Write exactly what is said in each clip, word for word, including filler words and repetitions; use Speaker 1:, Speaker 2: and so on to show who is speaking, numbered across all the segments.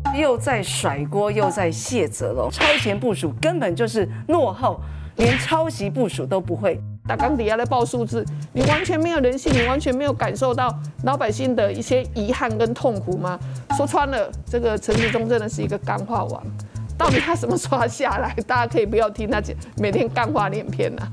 Speaker 1: 又在甩锅，又在卸责了。超前部署根本就是落后，连抄袭部署都不会。
Speaker 2: 打钢底下在报数字，你完全没有人性，你完全没有感受到老百姓的一些遗憾跟痛苦吗？说穿了，这个陈时中真的是一个干话王。到底他什么时候下来？大家可以不要听他每天干话连篇啊。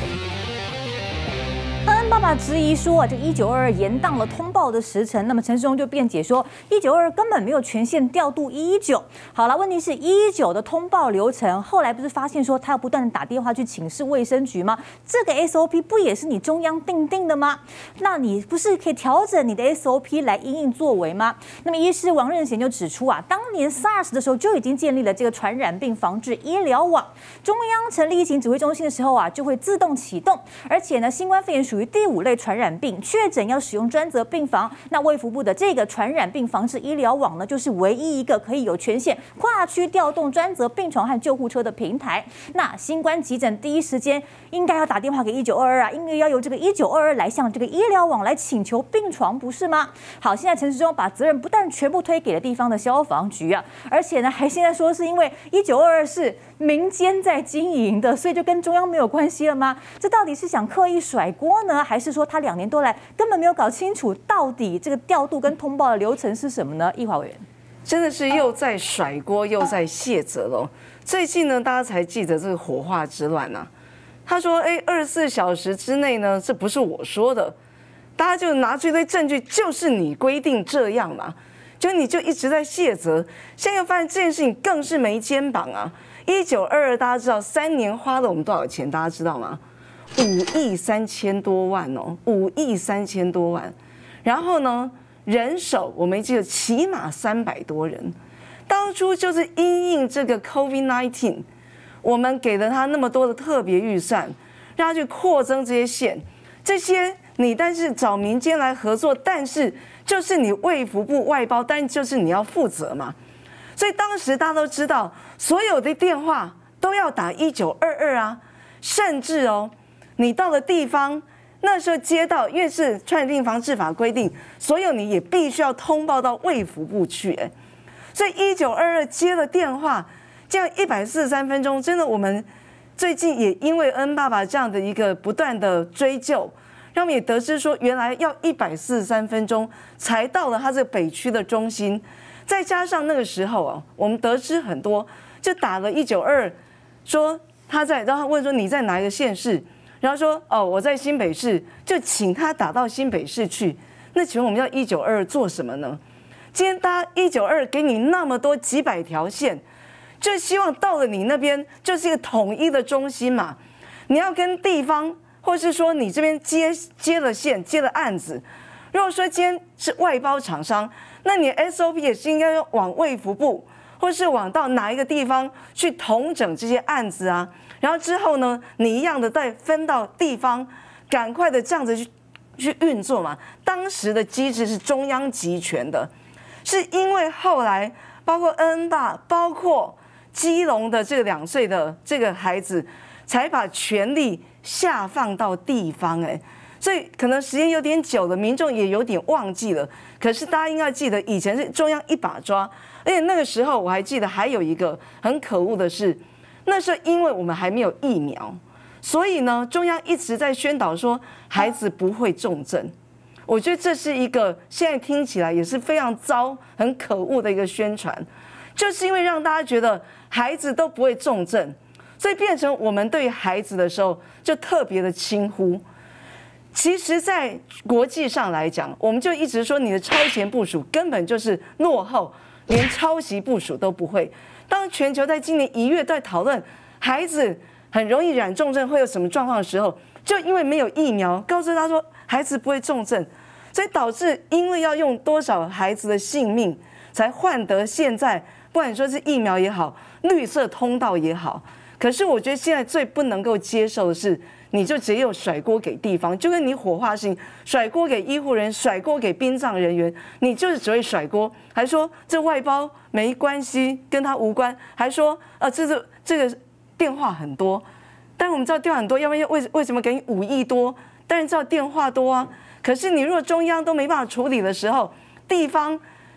Speaker 3: 恩恩爸爸质疑说啊，这一九二二延宕了通报的时程。那么陈时中就辩解说，一九二二根本没有权限调度一一九。好了，问题是一一九的通报流程，后来不是发现说他要不断的打电话去请示卫生局吗？这个 S O P 不也是你中央定定的吗？那你不是可以调整你的 S O P 来因应作为吗？那么医师王任贤就指出啊，当年 SARS 的时候就已经建立了这个传染病防治医疗网，中央成立疫情指挥中心的时候啊，就会自动启动，而且呢，新冠肺炎属于第五类传染病，确诊要使用专责病房。那卫福部的这个传染病防治医疗网呢，就是唯一一个可以有权限跨区调动专责病床和救护车的平台。那新冠急诊第一时间应该要打电话给一九二二啊，应该要由这个一九二二来向这个医疗网来请求病床，不是吗？好，现在陈时中把责任不但全部推给了地方的消防局啊，而且呢，还现在说是因为一九二二是民间在经营的，所以就跟中央没有关系了吗？这到底是想刻意甩锅呢，还是说他两年多来根本没有搞清楚到底这个调度跟通报的流程是什么呢？议华委员
Speaker 1: 真的是又在甩锅又在卸责了。最近呢，大家才记得这个火化之乱啊。他说：“哎，二十四小时之内呢，这不是我说的，大家就拿出一堆证据，就是你规定这样嘛，就你就一直在卸责。现在又发现这件事情更是没肩膀啊！一九二二，大家知道三年花了我们多少钱？大家知道吗？五亿三千多万哦，五亿三千多万。然后呢，人手我没记得，起码三百多人。当初就是因应这个 COVID 十九。”我们给了他那么多的特别预算，让他去扩增这些线，这些你但是找民间来合作，但是就是你卫福部外包，但就是你要负责嘛。所以当时大家都知道，所有的电话都要打一九二二啊，甚至哦，你到了地方那时候接到，因为是传染病防治法规定，所有你也必须要通报到卫福部去，哎，所以一九二二接了电话。这样一百四十三分钟，真的，我们最近也因为恩爸爸这样的一个不断的追究，让我们也得知说，原来要一百四十三分钟才到了他这个北区的中心，再加上那个时候啊，我们得知很多，就打了一九二，说他在，然后他问说你在哪一个县市，然后说哦我在新北市，就请他打到新北市去。那请问我们要一九二做什么呢？今天大家一九二给你那么多几百条线。就希望到了你那边就是一个统一的中心嘛，你要跟地方，或是说你这边接接了线接了案子，如果说今天是外包厂商，那你 S O P 也是应该要往卫福部，或是往到哪一个地方去统整这些案子啊，然后之后呢，你一样的再分到地方，赶快的这样子去去运作嘛。当时的机制是中央集权的，是因为后来包括恩恩爸，包括基隆的这个两岁的这个孩子，才把权力下放到地方，哎，所以可能时间有点久了，民众也有点忘记了。可是大家应该记得，以前是中央一把抓，而且那个时候我还记得还有一个很可恶的是，那时候因为我们还没有疫苗，所以呢，中央一直在宣导说孩子不会重症。我觉得这是一个现在听起来也是非常糟、很可恶的一个宣传。就是因为让大家觉得孩子都不会重症，所以变成我们对于孩子的时候就特别的轻忽。其实，在国际上来讲，我们就一直说你的超前部署根本就是落后，连抄袭部署都不会。当全球在今年一月在讨论孩子很容易染重症会有什么状况的时候，就因为没有疫苗，告诉他说孩子不会重症，所以导致因为要用多少孩子的性命才换得现在。不管说是疫苗也好，绿色通道也好，可是我觉得现在最不能够接受的是，你就直接又甩锅给地方，就跟你火化性甩锅给医护人，甩锅给殡葬人员，你就是只会甩锅，还说这外包没关系，跟他无关，还说呃这是这个电话很多，但我们知道电话很多，要不然为为什么给你五亿多？当然知道电话多啊，可是你如果中央都没办法处理的时候，地方。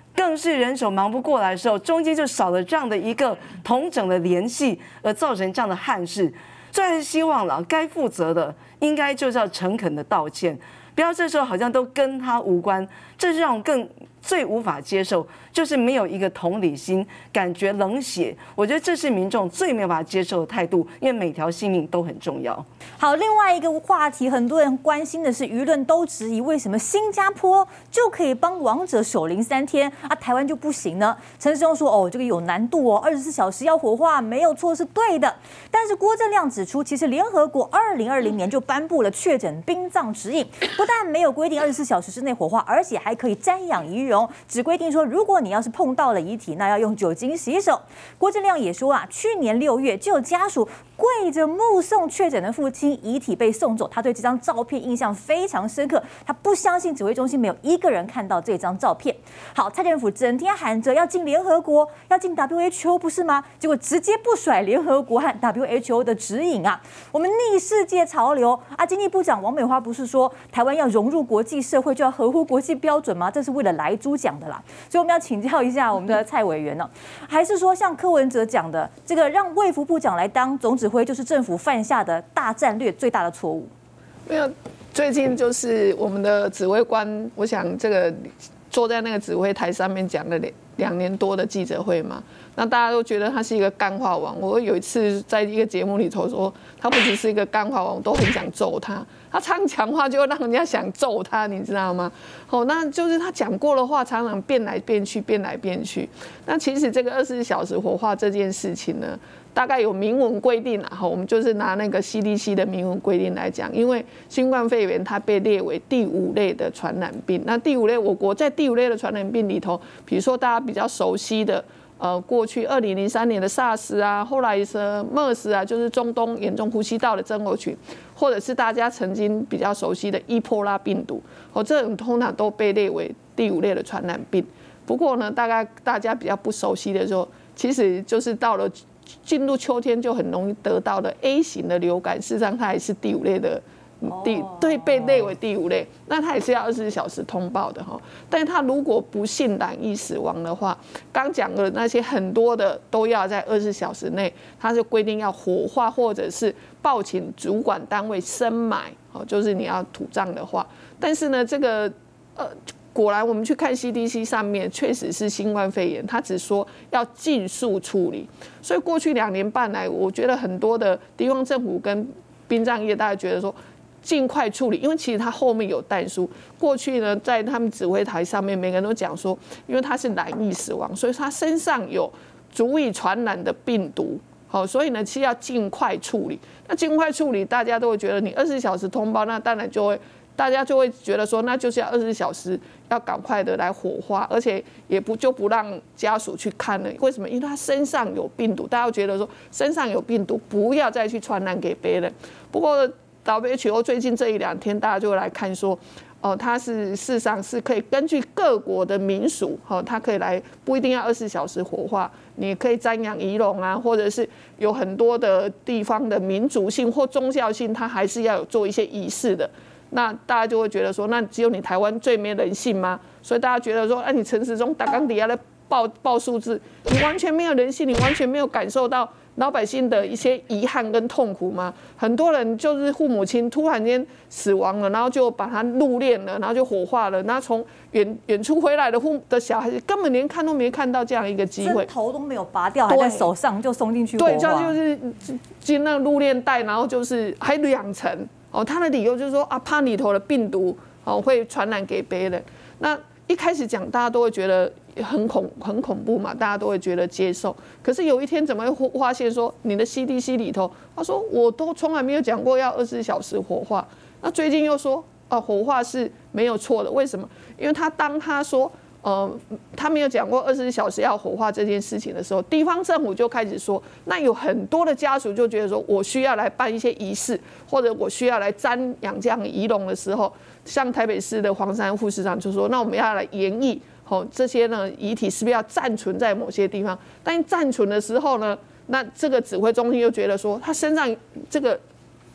Speaker 1: 更是人手忙不过来的时候，中间就少了这样的一个统整的联系，而造成这样的憾事。所以还是希望了，该负责的应该就是要诚恳的道歉，不要这时候好像都跟他无关，这是让我更最无法接受，就是没有一个同理心，感觉冷血。我觉得这是民众最没有办法接受的态度，因为每条性命都很重要。
Speaker 3: 好，另外一个话题，很多人关心的是，舆论都质疑为什么新加坡就可以帮亡者守灵三天，啊，台湾就不行呢？陈时中说，哦，这个有难度哦，二十四小时要火化，没有错，是对的。但是郭正亮指出，其实联合国二零二零年就颁布了确诊殡葬指引，不但没有规定二十四小时之内火化，而且还可以瞻仰遗容，只规定说，如果你要是碰到了遗体，那要用酒精洗手。郭正亮也说啊，去年六月就有家属跪着目送确诊的父亲遗体被送走，他对这张照片印象非常深刻，他不相信指挥中心没有一个人看到这张照片。好，蔡政府整天喊着要进联合国，要进 W H O 不是吗？结果直接不甩联合国和 W H O 的指引啊，我们逆世界潮流啊！经济部长王美花不是说台湾要融入国际社会就要合乎国际标准吗？这是为了莱猪讲的啦，所以我们要请教一下我们的蔡委员呢、哦，还是说像柯文哲讲的，这个让卫福部长来当总指挥，就是政府犯下的大战略最大的错误？
Speaker 2: 没有，最近就是我们的指挥官，我想这个坐在那个指挥台上面讲了两两年多的记者会嘛，那大家都觉得他是一个干话王。我有一次在一个节目里头说，他不只是一个干话王，我都很想揍他。他常讲话就让人家想揍他，你知道吗？哦，那就是他讲过的话常常变来变去，变来变去。那其实这个二十四小时火化这件事情呢，大概有明文规定啊，我们就是拿那个 C D C 的明文规定来讲，因为新冠肺炎它被列为第五类的传染病。那第五类，我国在第五类的传染病里头，比如说大家比较熟悉的。呃，过去二零零三年的 SARS 啊，后来是 MERS 啊，就是中东严重呼吸道的症候群，或者是大家曾经比较熟悉的伊波拉病毒，哦，这种通常都被列为第五类的传染病。不过呢，大概大家比较不熟悉的时候，其实就是到了进入秋天就很容易得到的 A 型的流感，事实上它也是第五类的。第对被列为第五类，那他也是要二十四小时通报的哈。但是他如果不幸染疫死亡的话，刚讲的那些很多的都要在二十四小时内，他是规定要火化或者是报请主管单位深埋，哦，就是你要土葬的话。但是呢，这个呃，果然我们去看 C D C 上面确实是新冠肺炎，他只说要尽速处理。所以过去两年半来，我觉得很多的地方政府跟殡葬业大家觉得说。尽快处理，因为其实他后面有但书。过去呢，在他们指挥台上面，每个人都讲说，因为他是染疫死亡，所以他身上有足以传染的病毒，好，所以呢是要尽快处理。那尽快处理，大家都会觉得你二十四小时通报，那当然就会，大家就会觉得说，那就是要二十四小时要赶快的来火化，而且也不就不让家属去看了。为什么？因为他身上有病毒，大家觉得说身上有病毒，不要再去传染给别人。不过。W H O 最近这一两天，大家就来看说，哦、呃，它是事实上是可以根据各国的民俗，哦，它可以来不一定要二十四小时火化，你可以瞻仰遗容啊，或者是有很多的地方的民族性或宗教性，它还是要有做一些仪式的。那大家就会觉得说，那只有你台湾最没人性吗？所以大家觉得说，哎、啊，你陈时中打钢底下来报报数字，你完全没有人性，你完全没有感受到。老百姓的一些遗憾跟痛苦吗？很多人就是父母亲突然间死亡了，然后就把他入殓了，然后就火化了，然后从远远处回来的父的小孩子根本连看都没看到这样一个机会，
Speaker 3: 头都没有拔掉，还在手上就送进去火化。
Speaker 2: 对，这就是进那个入殓袋，然后就是还两层哦。他的理由就是说啊，怕里头的病毒哦会传染给别人。那一开始讲，大家都会觉得很恐很恐怖嘛，大家都会觉得接受。可是有一天怎么会发现说，你的 C D C 里头，他说我都从来没有讲过要二十四小时火化。那最近又说啊，火化是没有错的，为什么？因为他当他说呃，他没有讲过二十四小时要火化这件事情的时候，地方政府就开始说，那有很多的家属就觉得说，我需要来办一些仪式，或者我需要来瞻仰这样仪容的时候，像台北市的黄珊副市长就说，那我们要来研议。哦，这些呢遗体是不是要暂存在某些地方？但暂存的时候呢，那这个指挥中心又觉得说，他身上这个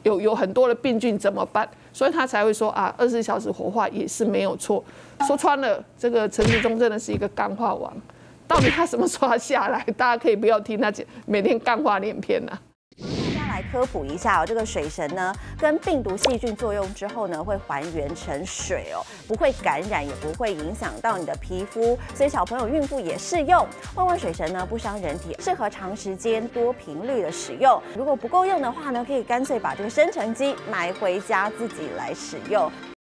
Speaker 2: 有有很多的病菌怎么办？所以他才会说啊，二十四小时活化也是没有错。说穿了，这个陈时中真的是一个干话王。到底他什么时候下来？大家可以不要听他每天干话连篇啊。
Speaker 4: 大家来科普一下哦，这个水神呢，跟病毒细菌作用之后呢，会还原成水哦，不会感染，也不会影响到你的皮肤，所以小朋友、孕妇也适用。万万水神呢，不伤人体，适合长时间、多频率的使用。如果不够用的话呢，可以干脆把这个生成机买回家自己来使用。